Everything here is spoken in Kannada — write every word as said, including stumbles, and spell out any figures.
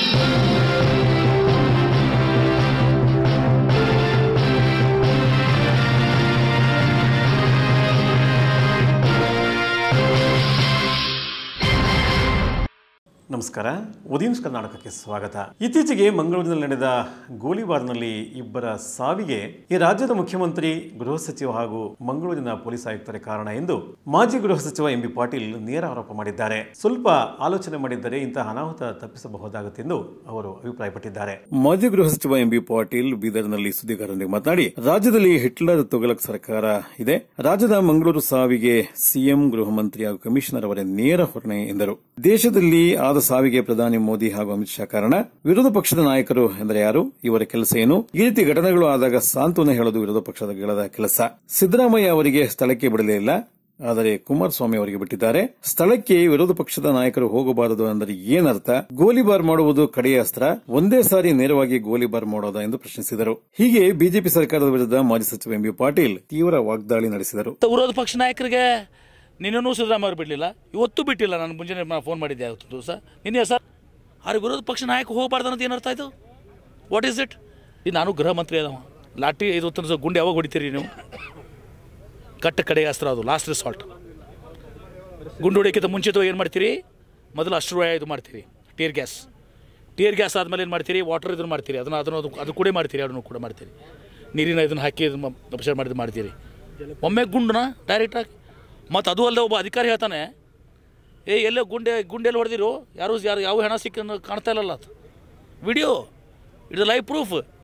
ನಮಸ್ಕಾರ, ಉದಯ ನ್ಯೂಸ್ ಕರ್ನಾಟಕಕ್ಕೆ ಸ್ವಾಗತ. ಇತ್ತೀಚೆಗೆ ಮಂಗಳೂರಿನಲ್ಲಿ ನಡೆದ ಗೋಲಿಬಾರ್ನಲ್ಲಿ ಇಬ್ಬರ ಸಾವಿಗೆ ಈ ರಾಜ್ಯದ ಮುಖ್ಯಮಂತ್ರಿ, ಗೃಹ ಸಚಿವ ಹಾಗೂ ಮಂಗಳೂರಿನ ಪೊಲೀಸ್ ಆಯುಕ್ತರೇ ಕಾರಣ ಎಂದು ಮಾಜಿ ಗೃಹ ಸಚಿವ ಎಂ ಬಿ ಪಾಟೀಲ್ ನೇರ ಆರೋಪ ಮಾಡಿದ್ದಾರೆ. ಸ್ವಲ್ಪ ಆಲೋಚನೆ ಮಾಡಿದ್ದರೆ ಇಂತಹ ಅನಾಹುತ ತಪ್ಪಿಸಬಹುದಾಗುತ್ತೆಂದು ಅವರು ಅಭಿಪ್ರಾಯಪಟ್ಟಿದ್ದಾರೆ. ಮಾಜಿ ಗೃಹ ಸಚಿವ ಎಂ ಬಿ ಪಾಟೀಲ್ ಬೀದರ್ನಲ್ಲಿ ಸುದ್ದಿಗಾರರೊಂದಿಗೆ ಮಾತನಾಡಿ, ರಾಜ್ಯದಲ್ಲಿ ಹಿಟ್ಲರ್ ತುಘಲಕ್ ಸರ್ಕಾರ ಇದೆ. ರಾಜ್ಯದ ಮಂಗಳೂರು ಸಾವಿಗೆ ಸಿಎಂ, ಗೃಹ ಮಂತ್ರಿ ಹಾಗೂ ಕಮಿಷನರ್ ಅವರೇ ನೇರ ಹೊಣೆ ಎಂದರು. ದೇಶದಲ್ಲಿ ಆದ ಸಾವಿಗೆ ಪ್ರಧಾನಿ ಮೋದಿ ಹಾಗೂ ಅಮಿತ್ ಶಾ ಕಾರಣ. ವಿರೋಧ ಪಕ್ಷದ ನಾಯಕರು ಎಂದರೆ ಯಾರು? ಇವರ ಕೆಲಸ ಏನು? ಈ ರೀತಿ ಘಟನೆಗಳು ಆದಾಗ ಸಾಂತ್ವನ ಹೇಳೋದು ವಿರೋಧ ಪಕ್ಷದ ಕೆಲಸ. ಸಿದ್ದರಾಮಯ್ಯ ಅವರಿಗೆ ಸ್ಥಳಕ್ಕೆ ಬಿಡಲೇ ಇಲ್ಲ, ಆದರೆ ಕುಮಾರಸ್ವಾಮಿ ಅವರಿಗೆ ಬಿಟ್ಟಿದ್ದಾರೆ. ಸ್ಥಳಕ್ಕೆ ವಿರೋಧ ಪಕ್ಷದ ನಾಯಕರು ಹೋಗಬಾರದು ಅಂದರೆ ಏನರ್ಥ? ಗೋಲಿಬಾರ್ ಮಾಡುವುದು ಕಡೆಯ ಅಸ್ತ್ರ, ಒಂದೇ ಸಾರಿ ನೇರವಾಗಿ ಗೋಲಿಬಾರ್ ಮಾಡೋದಾ ಎಂದು ಪ್ರಶ್ನಿಸಿದರು. ಹೀಗೆ ಬಿಜೆಪಿ ಸರ್ಕಾರದ ವಿರುದ್ಧ ಮಾಜಿ ಸಚಿವ ಎಂ ಬಿ ಪಾಟೀಲ್ ತೀವ್ರ ವಾಗ್ದಾಳಿ ನಡೆಸಿದರು. ವಿರೋಧ ಪಕ್ಷ ನಾಯಕರಿಗೆ ನಿನ್ನೂ ಸಿದ್ದರಾಮಯ್ಯ ಅವರು ಬಿಡಲಿಲ್ಲ, ಇವತ್ತು ಬಿಟ್ಟಿಲ್ಲ. ನಾನು ಮುಂಜಾನೆ ಫೋನ್ ಮಾಡಿದ್ದೆ ಅವತ್ತು ದಿವಸ, ನಿನ್ನೆ ಸರ್ ಅವ್ರಿಗೆ ವಿರೋಧ ಪಕ್ಷ ನಾಯಕ ಹೋಗಬಾರ್ದು ಅನ್ನೋದು ಏನರ್ಥ ಆಯಿತು? What is it? ಈ ನಾನು ಗೃಹ ಮಂತ್ರಿ ಅದಾವ, ಲಾಠಿ ಇದು ಗುಂಡು ಯಾವಾಗ ಹೊಡಿತೀರಿ ನೀವು? ಕಟ್ಟ ಕಡೆಗೆ ಅಸ್ತ್ರ, ಅದು ಲಾಸ್ಟ್ ರಿಸಾಲ್ಟ್. ಗುಂಡು ಹೊಡಿಯೋಕ್ಕಿಂತ ಮುಂಚಿತವಾಗಿ ಏನು ಮಾಡ್ತೀರಿ? ಮೊದಲು ಅಶ್ರುವಾಯ ಇದು ಮಾಡ್ತೀರಿ, ಟೀರ್ ಗ್ಯಾಸ್. ಟೀರ್ ಗ್ಯಾಸ್ ಆದಮೇಲೆ ಏನು ಮಾಡ್ತೀರಿ? ವಾಟರ್ ಇದನ್ನು ಮಾಡ್ತೀರಿ, ಅದನ್ನು ಅದನ್ನು ಅದು ಕೂಡ ಮಾಡ್ತೀರಿ, ಅದನ್ನು ಕೂಡ ಮಾಡ್ತೀರಿ. ನೀರಿನ ಇದನ್ನು ಹಾಕಿ ಇದನ್ನು ಅಪಚಾರ ಮಾಡಿದ್ದು ಮಾಡ್ತೀರಿ. ಒಮ್ಮೆ ಗುಂಡನ್ನ ಡೈರೆಕ್ಟಾಗಿ. ಮತ್ತು ಅದು ಅಲ್ಲದೆ ಒಬ್ಬ ಅಧಿಕಾರಿ ಹೇಳ್ತಾನೆ, ಏ ಎಲ್ಲೋ ಗುಂಡೆ ಗುಂಡೆಲ್ಲಿ ಹೊಡೆದಿರು, ಯಾರು ಯಾರು ಯಾವ ಹೆಣ ಸಿಕ್ಕ ಕಾಣ್ತಾ ಇಲ್ಲಲ್ಲ, ಅದು ವಿಡಿಯೋ, ಇಟ್ಸ್ ಲೈವ್ ಪ್ರೂಫ್.